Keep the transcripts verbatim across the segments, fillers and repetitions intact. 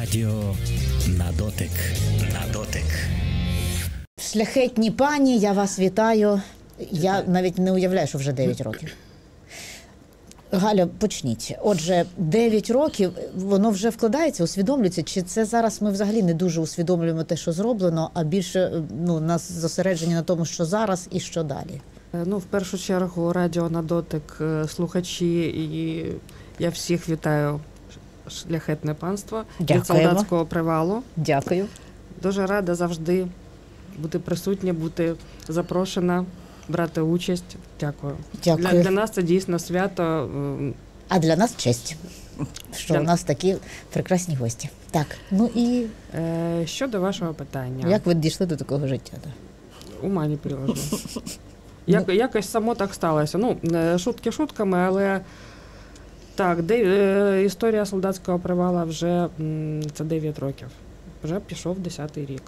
Радіо на дотик. На дотик. Шляхетні пані, я вас вітаю. Я навіть не уявляю, що вже дев'ять років. Галя, почніть. Отже, дев'ять років, воно вже вкладається, усвідомлюється? Чи це зараз ми взагалі не дуже усвідомлюємо те, що зроблено, а більше ну, нас зосереджені на тому, що зараз і що далі? Ну, в першу чергу, радіо на дотик, слухачі, і я всіх вітаю, шляхетне панство від солдатського привалу. Дякую. Дуже рада завжди бути присутня, бути запрошена, брати участь. Дякую. Дякую. Для, для нас це дійсно свято. А для нас честь, що для... у нас такі прекрасні гості. Так, ну і... Е, щодо вашого питання. Як ви дійшли до такого життя? Ума не приложу. Як, якось само так сталося. Ну, шутки шутками, але так, де, е, історія солдатського привала вже це дев'ять років. Вже пішов десятий рік.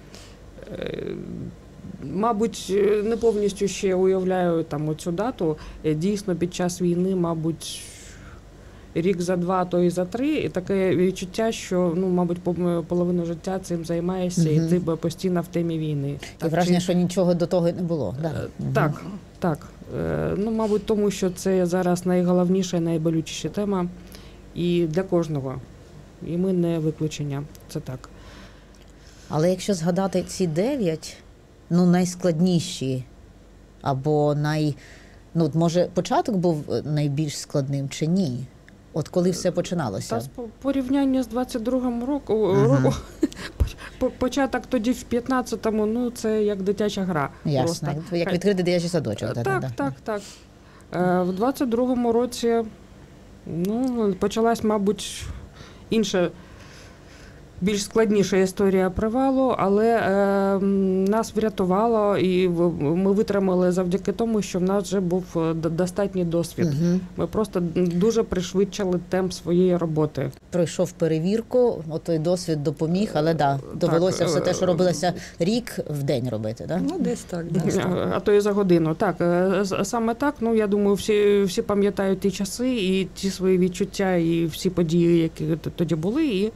Е, мабуть, не повністю ще уявляю там оцю дату. Дійсно, під час війни, мабуть, рік за два, то і за три. І таке відчуття, що, ну, мабуть, половину життя цим займаєшся, угу. і ти постійно в темі війни. І враження, чи... що нічого до того не було. Да? Так, угу. так. Ну, мабуть, тому що це зараз найголовніша і найболючіша тема і для кожного. І ми не виключення. Це так. Але якщо згадати ці дев'ять, ну, найскладніші, або най... Ну, може, початок був найбільш складним чи ні? От коли все починалося? Та порівняння з двадцять другим року, ага. початок тоді в п'ятнадцятому, ну, це як дитяча гра. Ясно, просто. Як відкритий дитячий садочок. Так, так, так, так. В двадцять другому році, ну, почалась, мабуть, інша, більш складніша історія привалу, але е, нас врятувало, і ми витримали завдяки тому, що в нас вже був достатній досвід. Угу. Ми просто дуже пришвидшили темп своєї роботи. Пройшов перевірку, отой досвід допоміг, але да, довелося так, все те, що робилося рік в день робити, да? Ну, десь так. Десь так. А то і за годину. Так, саме так, ну, я думаю, всі, всі пам'ятають ті часи і ті свої відчуття, і всі події, які тоді були, і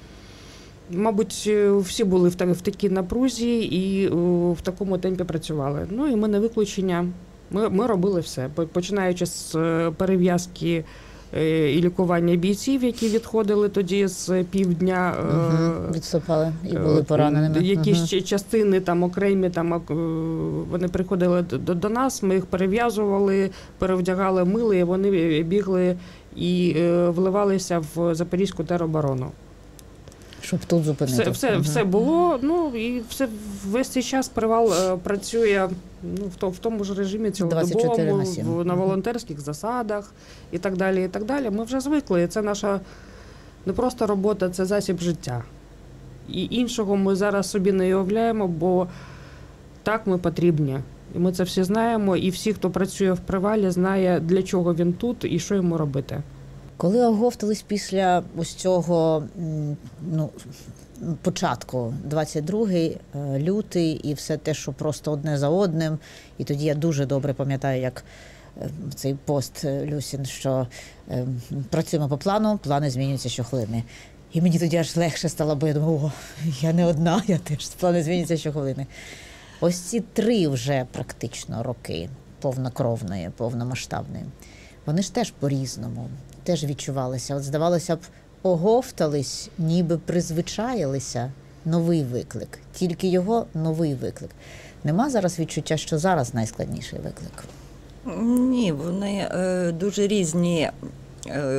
мабуть, всі були в такій напрузі і в такому темпі працювали. Ну і ми не виключення. Ми, ми робили все, починаючи з перев'язки і лікування бійців, які відходили тоді з півдня. Угу, відступали і були пораненими. Якісь угу. частини там окремі, там вони приходили до, до нас, ми їх перев'язували, перевдягали, мили, і вони бігли і вливалися в Запорізьку тероборону. Щоб тут зупинити. Все, все, угу. все було, ну і все, весь цей час привал е, працює ну, в, то, в тому ж режимі цілодобовому, на волонтерських засадах і так далі, і так далі. Ми вже звикли, це наша не просто робота, це засіб життя. І іншого ми зараз собі не уявляємо, бо так ми потрібні. І ми це всі знаємо, і всі, хто працює в привалі, знає, для чого він тут і що йому робити. Коли оговтались після ось цього ну, початку, двадцять другий лютий і все те, що просто одне за одним, і тоді я дуже добре пам'ятаю, як цей пост Люсін, що е, працюємо по плану, плани змінюються щохвилини. І мені тоді аж легше стало, бо я думаю, о, я не одна, я теж, плани змінюються щохвилини. Ось ці три вже практично роки повнокровної, повномасштабної, вони ж теж по-різному. Теж відчувалися. От здавалося б, оговтались, ніби призвичаїлися, новий виклик. Тільки його новий виклик. Нема зараз відчуття, що зараз найскладніший виклик? Ні, вони е, дуже різні. Е,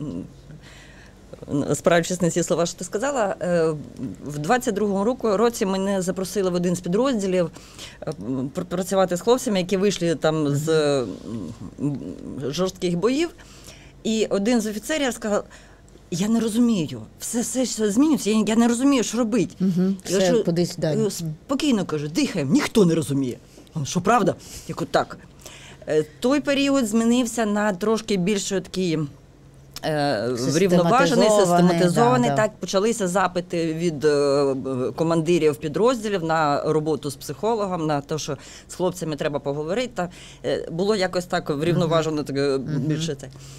Спираючись на ці слова, що ти сказала, е, в двадцять другому році мене запросили в один з підрозділів е, працювати з хлопцями, які вийшли там з е, жорстких боїв. І один з офіцерів сказав, я не розумію, все, все, все змінюється, я, я не розумію, що робити. Угу, все кажу, кудись далі. Спокійно, кажу, дихаємо, ніхто не розуміє. Он, що, правда? Я кажу, так. Той період змінився на трошки більш такий е, врівноважений, систематизований. Да, так, да. Почалися запити від е, командирів підрозділів на роботу з психологом, на те, що з хлопцями треба поговорити. Та, е, було якось так врівноважено, uh-huh. так, більше це.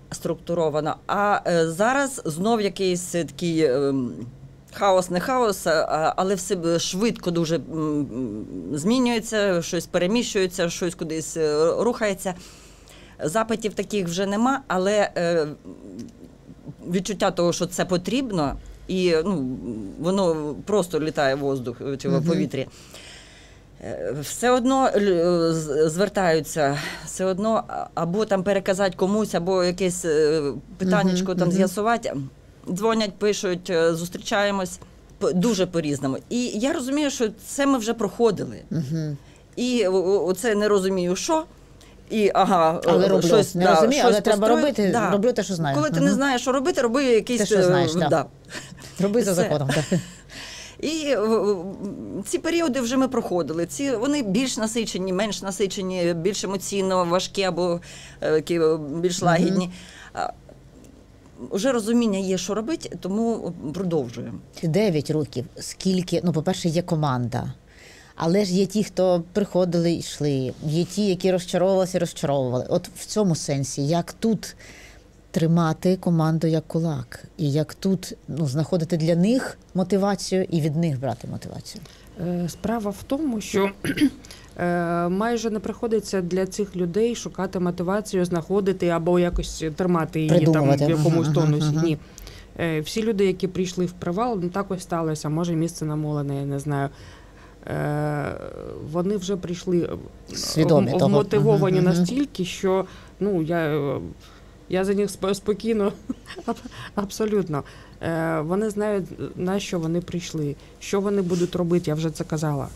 структуровано. А е, зараз знов якийсь такий е, хаос, не хаос, а, але все швидко дуже м, змінюється, щось переміщується, щось кудись рухається. Запитів таких вже нема, але е, відчуття того, що це потрібно, і ну, воно просто літає в воздух чи в повітрі. Все одно звертаються, все одно або там переказати комусь, або якесь питаннячко uh-huh, там uh-huh. з'ясувати. Дзвонять, пишуть, зустрічаємось дуже по-різному. І я розумію, що це ми вже проходили. Uh-huh. І оце не розумію, що. І, ага, але роблю. Щось, не да, розумію, щось але треба построю. робити, да. роблю те, що знаю. Коли ти uh-huh. не знаєш, що робити, роби якийсь... Те, що знаєш, да. да. Роби за законом, так. І ці періоди вже ми проходили. Ці, вони більш насичені, менш насичені, більш емоційно важкі або які, більш лагідні. Mm-hmm. Уже розуміння є, що робити, тому продовжуємо. Дев'ять років. Скільки, ну, по-перше, є команда. Але ж є ті, хто приходили і йшли. Є ті, які розчаровувалися і розчаровували. От в цьому сенсі, як тут тримати команду як кулак? І як тут ну, знаходити для них мотивацію і від них брати мотивацію? Справа в тому, що майже не приходиться для цих людей шукати мотивацію, знаходити або якось тримати її там в якомусь тонусі. Ага, ага. Ні. Всі люди, які прийшли в привал, ну так ось сталося, може місце намолене, я не знаю. Вони вже прийшли свідомі вмотивовані того. настільки, що ну, я, я за них спокійно, абсолютно. Вони знають, на що вони прийшли, що вони будуть робити, я вже це казала.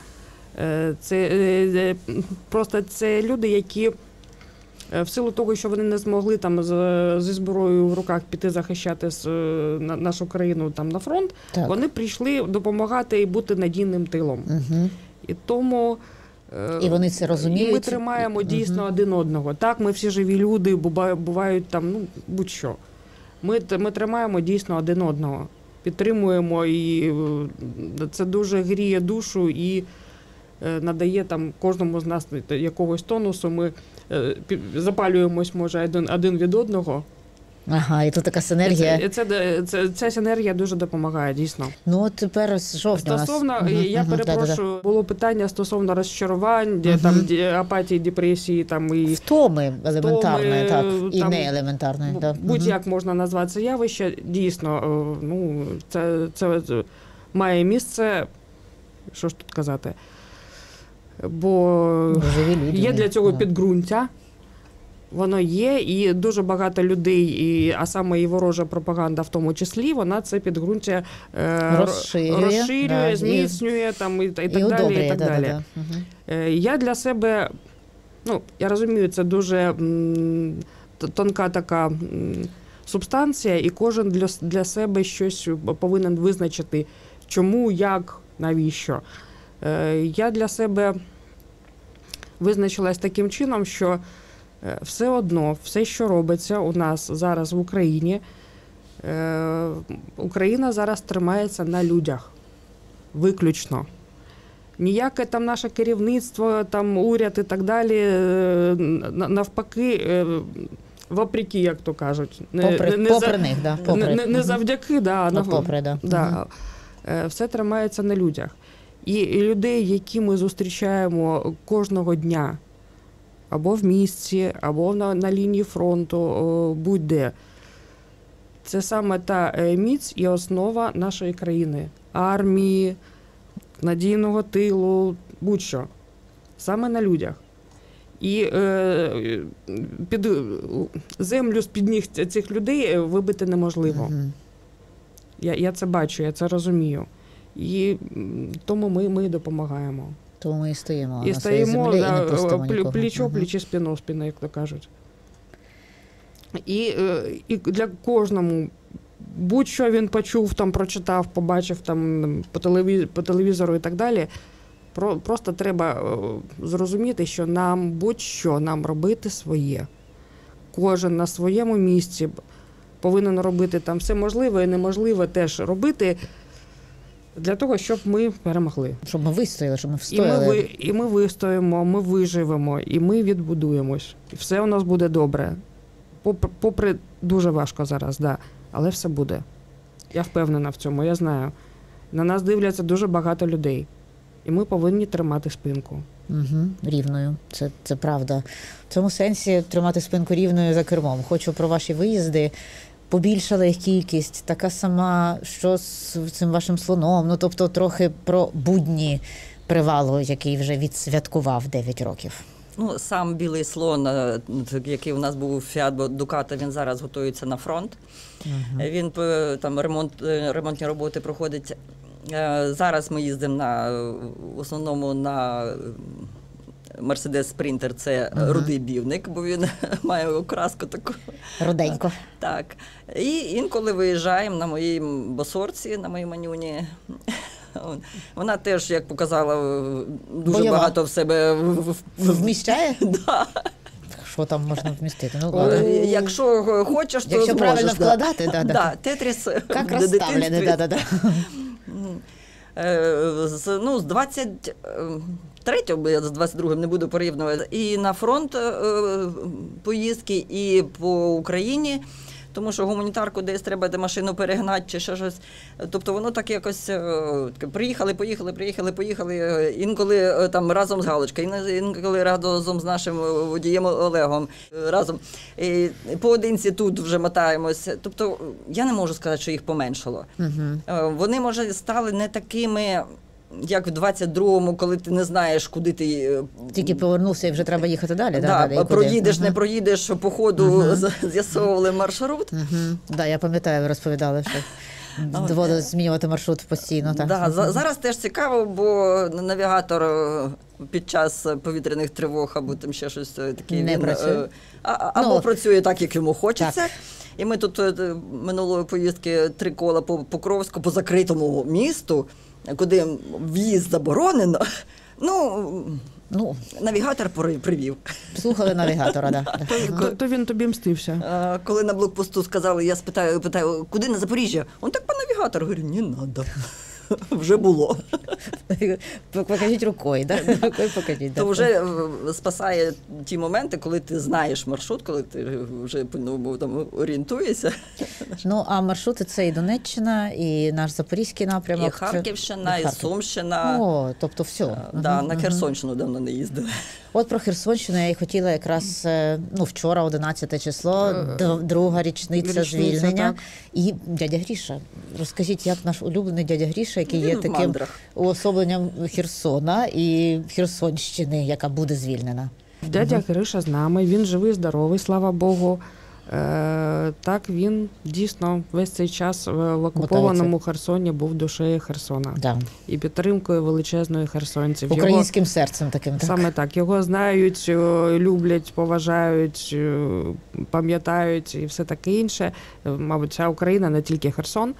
Це просто це люди, які в силу того, що вони не змогли там зі зброєю в руках піти захищати нашу країну там на фронт, так. Вони прийшли допомагати і бути надійним тилом. Угу. І тому і вони це розуміють. І ми тримаємо дійсно угу. один одного. Так, ми всі живі люди, бувають там, ну, будь-що. Ми, ми тримаємо дійсно один одного, підтримуємо, і це дуже гріє душу і надає там кожному з нас якогось тонусу. Ми запалюємось, може, один, один від одного. Ага, і тут така синергія. І це, це, це, ця синергія дуже допомагає, дійсно. Ну, от тепер з жовтня стосовно, нас... я угу, перепрошую, да-да-да. було питання стосовно розчарувань, угу. там, апатії, депресії. Там, і втоми елементарної, так, і там, не елементарної. Да. Будь-як угу. можна назвати це явище. Дійсно, ну, це, це, це має місце, що ж тут казати, бо є для цього да. підґрунтя. Воно є, і дуже багато людей, і, а саме і ворожа пропаганда в тому числі, вона це підґрунтя е, розширює, розширює да, зміцнює там, і, і так і далі. удобрює, і так да, далі. Да, да. Угу. Я для себе, ну, я розумію, це дуже м, тонка така м, субстанція, і кожен для, для себе щось повинен визначити, чому, як, навіщо. Е, я для себе визначилась таким чином, що все одно, все, що робиться у нас зараз в Україні, е, Україна зараз тримається на людях. Виключно. Ніяке там наше керівництво, там уряд і так далі, е, навпаки, е, вопреки, як то кажуть. Попри, не, не попри за, них, да. Попри. Не, не завдяки, да, ну, попри, да. да. Угу. Все тримається на людях. І, і людей, які ми зустрічаємо кожного дня, або в місті, або на, на лінії фронту, будь-де. Це саме та міць і основа нашої країни. Армії, надійного тилу, будь-що. Саме на людях. І е, під землю з-під ніг цих людей вибити неможливо. Угу. Я, я це бачу, я це розумію. І тому ми, ми допомагаємо. Тому ми і стоїмо і на своїй землі, да, і не пустимо нікого. Плечо-плечі, uh-huh. спину спину, як то кажуть. І, і для кожному, будь-що він почув, там, прочитав, побачив там, по, телевіз, по телевізору і так далі, про, просто треба зрозуміти, що нам будь-що нам робити своє. Кожен на своєму місці повинен робити там все можливе і неможливе теж робити, для того, щоб ми перемогли. Щоб ми вистояли, щоб ми встояли. І ми, і ми вистоїмо, ми виживемо, і ми відбудуємось. І все у нас буде добре. попри, попри дуже важко зараз, да, але все буде. Я впевнена в цьому, я знаю. На нас дивляться дуже багато людей. І ми повинні тримати спинку. Угу, рівною, це, це правда. В цьому сенсі тримати спинку рівною за кермом. Хочу про ваші виїзди. Побільшала їх кількість, така сама, що з цим вашим слоном, ну тобто трохи про будні привалу, який вже відсвяткував дев'ять років. Ну, сам білий слон, який у нас був Фіат Дукато, він зараз готується на фронт. Угу. Він там ремонт, ремонтні роботи проходить. Зараз ми їздимо на, в основному на Мерседес Спринтер, це uh-huh. рудий бівник, бо він має окраску таку. Руденько. Так. І інколи виїжджаємо на моїй босорці, на моїй манюні. Вона теж, як показала, дуже Бойова. багато в себе вміщає? Да. Що там можна вмістити? Ну, О, якщо хочеш, то Якщо зможеш. правильно вкладати, да, да. Да, тетріс як розставлений, да, да, да. З, ну, з двадцять третього, я з двадцять другим не буду порівнювати, і на фронт е, поїздки, і по Україні, тому що гуманітарку десь треба де машину перегнати чи ще щось. Тобто воно так якось е, приїхали, поїхали, приїхали, поїхали, інколи там разом з Галочкою, інколи разом з нашим водієм Олегом, разом. І поодинці тут вже мотаємося. Тобто я не можу сказати, що їх поменшало. Угу. Вони, може, стали не такими, як в двадцять другому, коли ти не знаєш, куди ти... Тільки повернувся і вже треба їхати далі. Да, далі проїдеш, угу. не проїдеш, по ходу угу. з'ясовували маршрут. Угу. Да, я пам'ятаю, ви розповідали, що доводилось змінювати маршрут постійно. Так. Да, угу. Зараз теж цікаво, бо навігатор під час повітряних тривог або там ще щось таке... Не він, працює. А, або ну, працює так, як йому хочеться. Так. І ми тут минулої поїздки три кола по Покровську, по закритому місту, куди в'їзд заборонено, ну, ну навігатор привів. Слухали навігатора, так. Да. То, то він тобі мстився. А, коли на блокпосту сказали, я спитаю, питаю, куди на Запоріжжя? Он так по навігатору, говорю, не треба. Вже було. Покажіть рукою, да? Рукою покажіть. То вже спасає ті моменти, коли ти знаєш маршрут, коли ти вже по-новому там орієнтуєшся. Ну, а маршрути це і Донеччина, і наш Запорізький напрямок. І Харківщина, і, і Сумщина. О, тобто все. Так, да, угу, на Херсонщину давно не їздили. От про Херсонщину я і хотіла якраз, ну, вчора, одинадцяте число, друга річниця, річниця звільнення. Так. І дядя Гріша. Розкажіть, як наш улюблений дядя Гріша, який є таким уособленням Херсона і Херсонщини, яка буде звільнена. Дядя угу. Гриша з нами, він живий, здоровий, слава Богу. Е, так, він дійсно весь цей час в окупованому Мотається. Херсоні був душею Херсона. Да. І підтримкою величезною херсонців. Українським його, серцем таким. Так. Саме так. Його знають, люблять, поважають, пам'ятають і все таке інше. Мабуть, вся Україна, не тільки Херсон.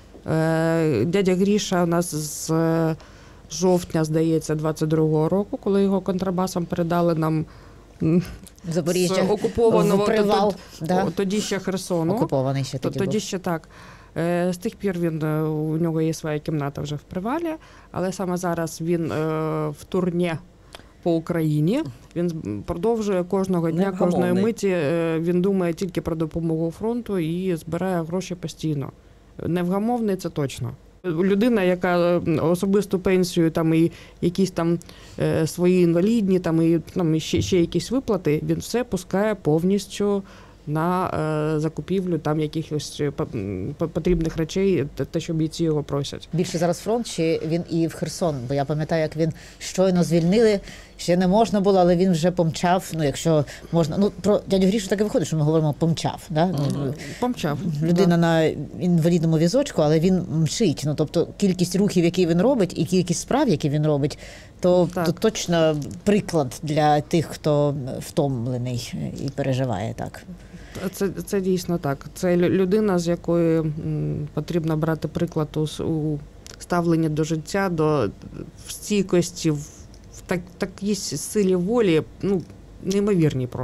Е, дядя Гріша у нас з жовтня, здається, двадцять другого року, коли його контрабасом передали нам Запоріжжя, з окупованого привал, тоді, да? тоді ще Херсону. Окупований ще тоді Тоді був. ще так. З тих пір він, у нього є своя кімната вже в Привалі, але саме зараз він в турні по Україні. Він продовжує кожного дня, кожної миті. Він думає тільки про допомогу фронту і збирає гроші постійно. Невгамовний, це точно. Людина, яка особисту пенсію, там і якісь там е, свої інвалідні, там і там ще, ще якісь виплати, він все пускає повністю на е, закупівлю там якихось потрібних речей, те, що бійці його просять. Більше зараз фронт, чи він і в Херсон? Бо я пам'ятаю, як він щойно звільнили, ще не можна було, але він вже помчав, ну якщо можна. Ну, про дядю Грішу так і виходить, що ми говоримо помчав. Да? Mm-hmm. Помчав. Людина да. на інвалідному візочку, але він мчить. Ну, тобто кількість рухів, які він робить, і кількість справ, які він робить, то, то точно приклад для тих, хто втомлений і переживає так. Це, це дійсно так. Це людина, з якої м, потрібно брати приклад у, у ставленні до життя, до стійкості, в так, такій силі волі, ну, неймовірні просто.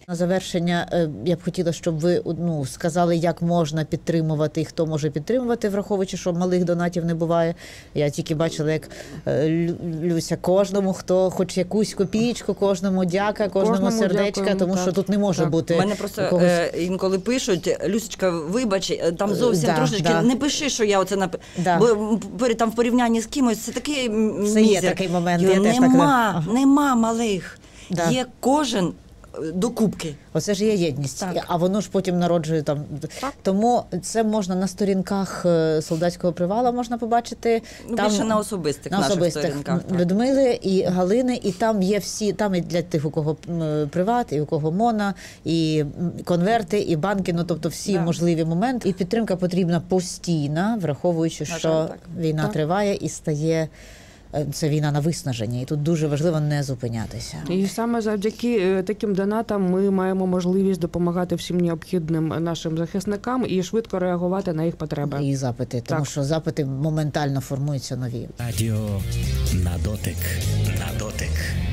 На завершення е, я б хотіла, щоб ви ну, сказали, як можна підтримувати і хто може підтримувати, враховуючи, що малих донатів не буває. Я тільки бачила, як е, Лю- Люся, кожному, хто хоч якусь копійку, кожному дяка, кожному, Кожному сердечка, дякуємо, тому так. що тут не може Так. бути У мене просто у когось... е, інколи пишуть, Люсечка, вибач, е, там зовсім Да, трошечки, да. не пиши, що я оце нап... Да. Бо м, пері- там в порівнянні з кимось, це такий м, Це є мізер. такий момент, Я я теж так нема, кажу. нема малих. Да. Є кожен е, до кубки. Оце ж є єдність, Так. а воно ж потім народжує там. Так. Тому це можна на сторінках е, солдатського привала можна побачити. Ну, більше на особистих на наших особистих сторінках. так. Людмили і Галини, і там є всі, там і для тих, у кого м, приват, і у кого мона, і м, конверти, і банки, ну тобто всі Да. можливі моменти. І підтримка потрібна постійна, враховуючи, На що жаль, так. війна Так. триває і стає. е, Це війна на виснаження, і тут дуже важливо не зупинятися. І саме завдяки е, таким донатам ми маємо можливість допомагати всім необхідним нашим захисникам і швидко реагувати на їх потреби. І запити, тому Так. що запити моментально формуються нові. Радіо на дотик. На дотик.